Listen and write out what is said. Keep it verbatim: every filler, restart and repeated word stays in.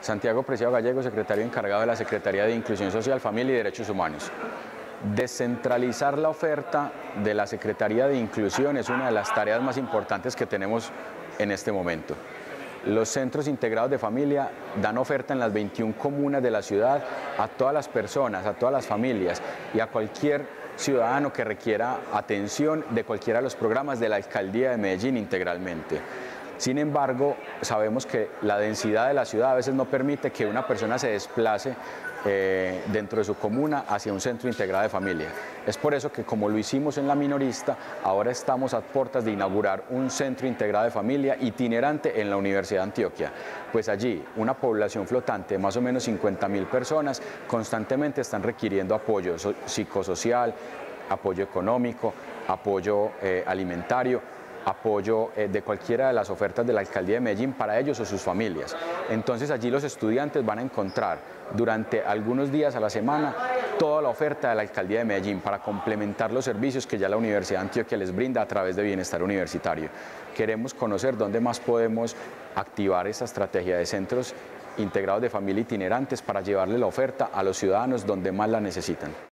Santiago Preciado Gallego, secretario encargado de la Secretaría de Inclusión Social, Familia y Derechos Humanos. Descentralizar la oferta de la Secretaría de Inclusión es una de las tareas más importantes que tenemos en este momento. Los centros integrados de familia dan oferta en las veintiuna comunas de la ciudad a todas las personas, a todas las familias y a cualquier ciudadano que requiera atención de cualquiera de los programas de la Alcaldía de Medellín integralmente. Sin embargo, sabemos que la densidad de la ciudad a veces no permite que una persona se desplace eh, dentro de su comuna hacia un centro integrado de familia. Es por eso que, como lo hicimos en la minorista, ahora estamos a puertas de inaugurar un centro integrado de familia itinerante en la Universidad de Antioquia. Pues allí, una población flotante de más o menos cincuenta mil personas constantemente están requiriendo apoyo psicosocial, apoyo económico, apoyo eh, alimentario, apoyo eh, de cualquiera de las ofertas de la Alcaldía de Medellín para ellos o sus familias. Entonces allí los estudiantes van a encontrar durante algunos días a la semana toda la oferta de la Alcaldía de Medellín para complementar los servicios que ya la Universidad de Antioquia les brinda a través de Bienestar Universitario. Queremos conocer dónde más podemos activar esa estrategia de centros integrados de familia itinerantes para llevarle la oferta a los ciudadanos donde más la necesitan.